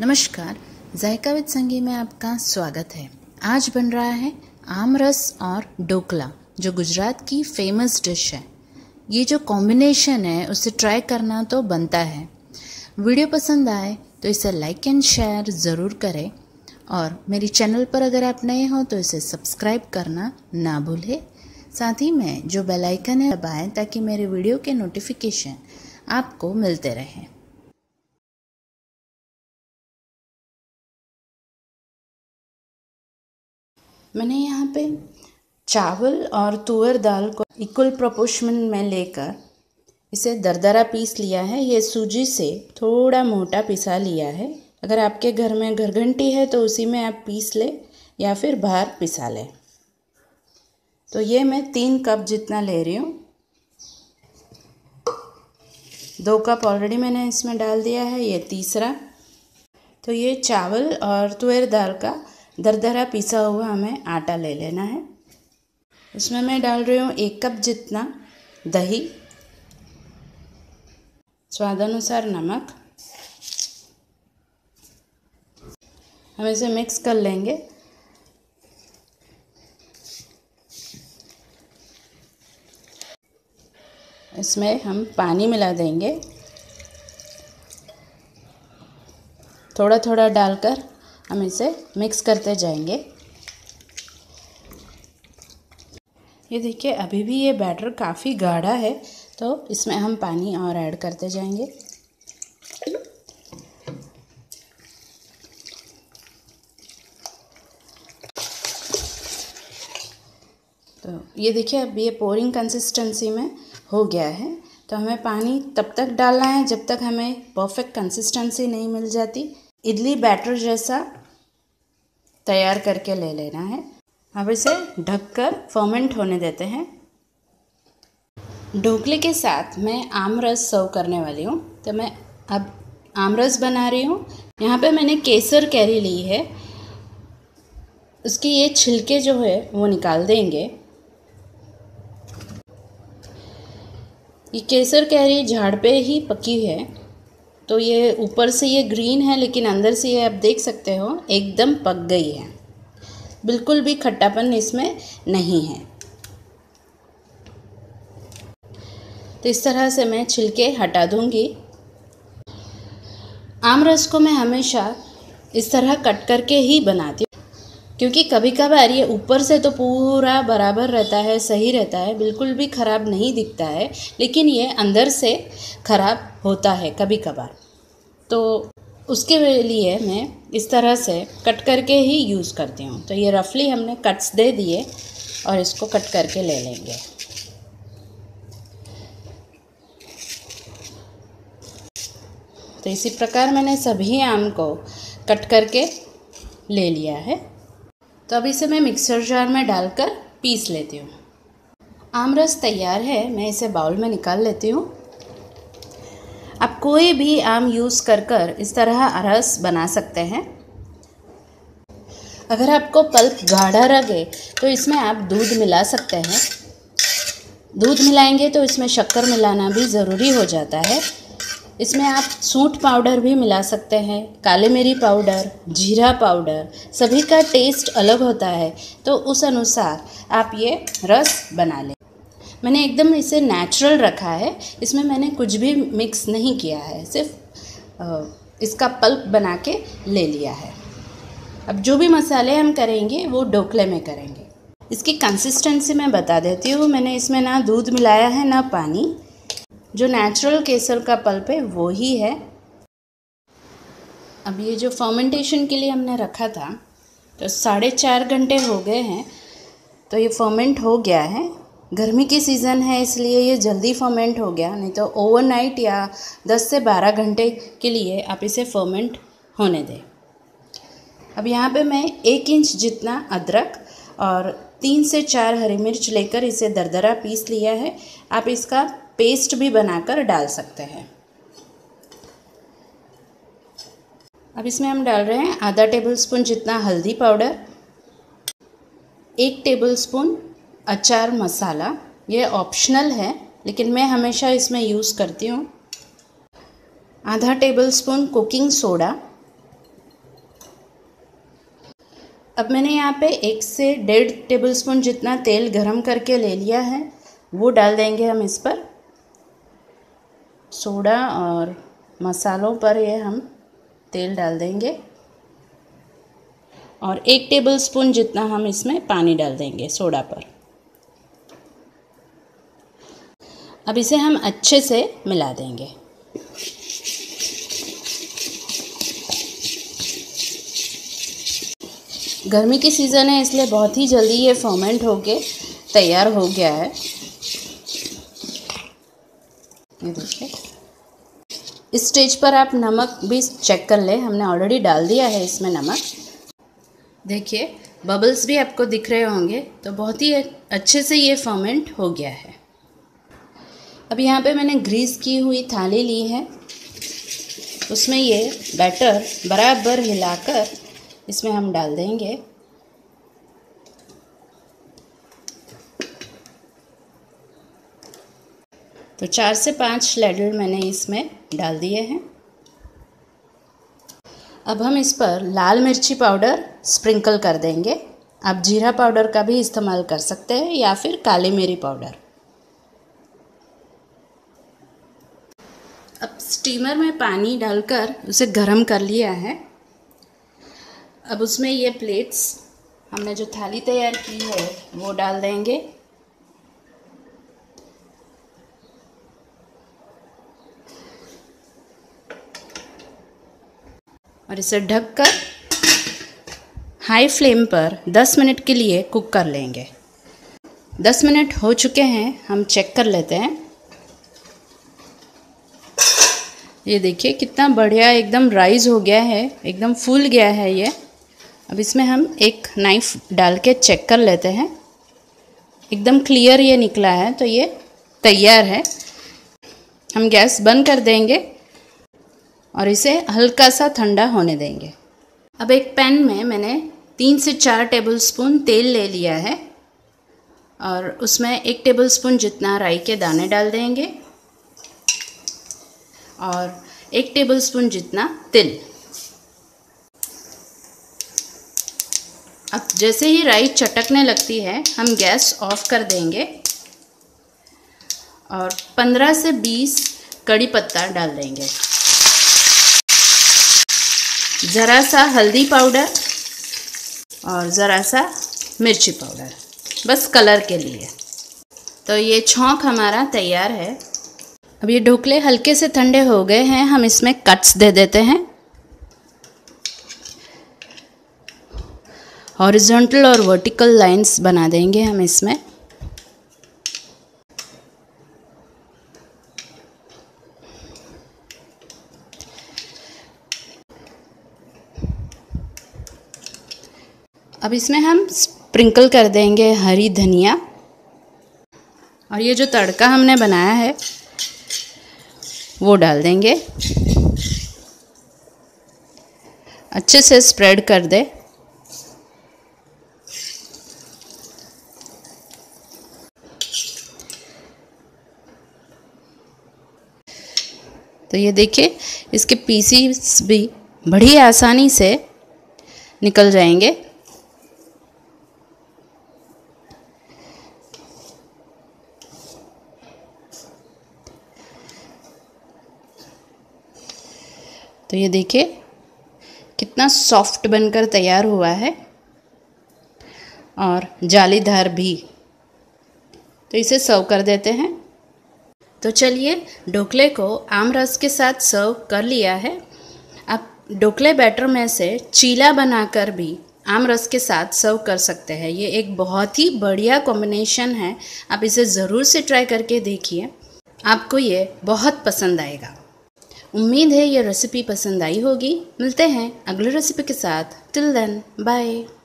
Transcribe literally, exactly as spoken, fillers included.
नमस्कार, जायका विद संगी में आपका स्वागत है। आज बन रहा है आमरस और ढोकला, जो गुजरात की फेमस डिश है। ये जो कॉम्बिनेशन है उसे ट्राई करना तो बनता है। वीडियो पसंद आए तो इसे लाइक एंड शेयर ज़रूर करें और मेरी चैनल पर अगर आप नए हो तो इसे सब्सक्राइब करना ना भूलें। साथ ही में जो बेल आइकन है दबाएं ताकि मेरे वीडियो के नोटिफिकेशन आपको मिलते रहें। मैंने यहाँ पे चावल और तुअर दाल को इक्वल प्रोपोर्शन में लेकर इसे दरदरा पीस लिया है। ये सूजी से थोड़ा मोटा पिसा लिया है। अगर आपके घर में घरघंटी है तो उसी में आप पीस ले या फिर बाहर पिसा लें। तो ये मैं तीन कप जितना ले रही हूँ। दो कप ऑलरेडी मैंने इसमें डाल दिया है, ये तीसरा। तो ये चावल और तुअर दाल का दरदरा पिसा हुआ हमें आटा ले लेना है। इसमें मैं डाल रही हूँ एक कप जितना दही, स्वादानुसार नमक। हम इसे मिक्स कर लेंगे। इसमें हम पानी मिला देंगे, थोड़ा थोड़ा डालकर हम इसे मिक्स करते जाएंगे। ये देखिए, अभी भी ये बैटर काफ़ी गाढ़ा है, तो इसमें हम पानी और ऐड करते जाएंगे। तो ये देखिए, अब ये पोरिंग कंसिस्टेंसी में हो गया है। तो हमें पानी तब तक डालना है जब तक हमें परफेक्ट कंसिस्टेंसी नहीं मिल जाती। इडली बैटर जैसा तैयार करके ले लेना है। अब इसे ढककर फर्मेंट होने देते हैं। ढोकले के साथ मैं आमरस सर्व करने वाली हूँ। तो मैं अब आमरस बना रही हूँ। यहाँ पे मैंने केसर कैरी ली है। उसकी ये छिलके जो है वो निकाल देंगे। ये केसर कैरी झाड़ पे ही पकी है, तो ये ऊपर से ये ग्रीन है लेकिन अंदर से ये आप देख सकते हो एकदम पक गई है। बिल्कुल भी खट्टापन इसमें नहीं है। तो इस तरह से मैं छिलके हटा दूंगी। आमरस को मैं हमेशा इस तरह कट करके ही बनाती हूँ, क्योंकि कभी कभार ये ऊपर से तो पूरा बराबर रहता है, सही रहता है, बिल्कुल भी ख़राब नहीं दिखता है, लेकिन ये अंदर से ख़राब होता है कभी कभार। तो उसके लिए मैं इस तरह से कट करके ही यूज़ करती हूँ। तो ये रफली हमने कट्स दे दिए और इसको कट करके ले लेंगे। तो इसी प्रकार मैंने सभी आम को कट करके ले लिया है। तो अब इसे मैं मिक्सर जार में डालकर पीस लेती हूँ। आमरस तैयार है, मैं इसे बाउल में निकाल लेती हूँ। आप कोई भी आम यूज़ कर कर इस तरह रस बना सकते हैं। अगर आपको पल्प गाढ़ा लगे तो इसमें आप दूध मिला सकते हैं। दूध मिलाएंगे तो इसमें शक्कर मिलाना भी ज़रूरी हो जाता है। इसमें आप सूंठ पाउडर भी मिला सकते हैं, काले मिरी पाउडर, जीरा पाउडर, सभी का टेस्ट अलग होता है, तो उस अनुसार आप ये रस बना लें। मैंने एकदम इसे नेचुरल रखा है। इसमें मैंने कुछ भी मिक्स नहीं किया है, सिर्फ इसका पल्प बना के ले लिया है। अब जो भी मसाले हम करेंगे वो ढोकले में करेंगे। इसकी कंसिस्टेंसी मैं बता देती हूँ। मैंने इसमें ना दूध मिलाया है ना पानी। जो नेचुरल केसर का पल्प है वो ही है। अब ये जो फर्मेंटेशन के लिए हमने रखा था, तो साढ़े चार घंटे हो गए हैं। तो ये फर्मेंट हो गया है। गर्मी की सीज़न है इसलिए ये जल्दी फर्मेंट हो गया, नहीं तो ओवरनाइट या दस से बारह घंटे के लिए आप इसे फर्मेंट होने दें। अब यहाँ पे मैं एक इंच जितना अदरक और तीन से चार हरी मिर्च लेकर इसे दरदरा पीस लिया है। आप इसका पेस्ट भी बनाकर डाल सकते हैं। अब इसमें हम डाल रहे हैं आधा टेबलस्पून जितना हल्दी पाउडर, एक टेबलस्पून अचार मसाला। ये ऑप्शनल है लेकिन मैं हमेशा इसमें यूज़ करती हूँ। आधा टेबलस्पून कुकिंग सोडा, अब मैंने यहाँ पे एक से डेढ़ टेबलस्पून जितना तेल गरम करके ले लिया है, वो डाल देंगे हम इस पर। सोडा और मसालों पर ये हम तेल डाल देंगे और एक टेबलस्पून जितना हम इसमें पानी डाल देंगे सोडा पर। अब इसे हम अच्छे से मिला देंगे। गर्मी की सीज़न है इसलिए बहुत ही जल्दी ये फर्मेंट होके तैयार हो गया है। ये देखिए, इस स्टेज पर आप नमक भी चेक कर लें, हमने ऑलरेडी डाल दिया है इसमें नमक। देखिए बबल्स भी आपको दिख रहे होंगे, तो बहुत ही अच्छे से ये फर्मेंट हो गया है। अब यहाँ पे मैंने ग्रीस की हुई थाली ली है, उसमें ये बैटर बराबर हिलाकर इसमें हम डाल देंगे। तो चार से पाँच लैडल मैंने इसमें डाल दिए हैं। अब हम इस पर लाल मिर्ची पाउडर स्प्रिंकल कर देंगे। आप जीरा पाउडर का भी इस्तेमाल कर सकते हैं या फिर काली मिरी पाउडर। अब स्टीमर में पानी डालकर उसे गरम कर लिया है। अब उसमें ये प्लेट्स हमने जो थाली तैयार की है वो डाल देंगे और इसे ढककर हाई फ्लेम पर दस मिनट के लिए कुक कर लेंगे। दस मिनट हो चुके हैं, हम चेक कर लेते हैं। ये देखिए कितना बढ़िया एकदम राइज हो गया है, एकदम फूल गया है ये। अब इसमें हम एक नाइफ़ डाल के चेक कर लेते हैं। एकदम क्लियर ये निकला है, तो ये तैयार है। हम गैस बंद कर देंगे और इसे हल्का सा ठंडा होने देंगे। अब एक पैन में मैंने तीन से चार टेबलस्पून तेल ले लिया है और उसमें एक टेबलस्पून जितना राई के दाने डाल देंगे और एक टेबलस्पून जितना तिल। अब जैसे ही राई चटकने लगती है हम गैस ऑफ कर देंगे और पंद्रह से बीस कड़ी पत्ता डाल देंगे। ज़रा सा हल्दी पाउडर और ज़रा सा मिर्ची पाउडर, बस कलर के लिए। तो ये छौंक हमारा तैयार है। अब ये ढोकले हल्के से ठंडे हो गए हैं, हम इसमें कट्स दे देते हैं। हॉरिजॉन्टल और वर्टिकल लाइंस बना देंगे हम इसमें। अब इसमें हम स्प्रिंकल कर देंगे हरी धनिया और ये जो तड़का हमने बनाया है वो डाल देंगे। अच्छे से स्प्रेड कर दे। तो ये देखिए इसके पीसीस भी बड़ी आसानी से निकल जाएंगे। तो ये देखिए कितना सॉफ्ट बनकर तैयार हुआ है और जालीदार भी। तो इसे सर्व कर देते हैं। तो चलिए ढोकले को आमरस के साथ सर्व कर लिया है। आप ढोकले बैटर में से चीला बनाकर भी आमरस के साथ सर्व कर सकते हैं। ये एक बहुत ही बढ़िया कॉम्बिनेशन है, आप इसे ज़रूर से ट्राई करके देखिए, आपको ये बहुत पसंद आएगा। उम्मीद है ये रेसिपी पसंद आई होगी। मिलते हैं अगले रेसिपी के साथ। Till then bye.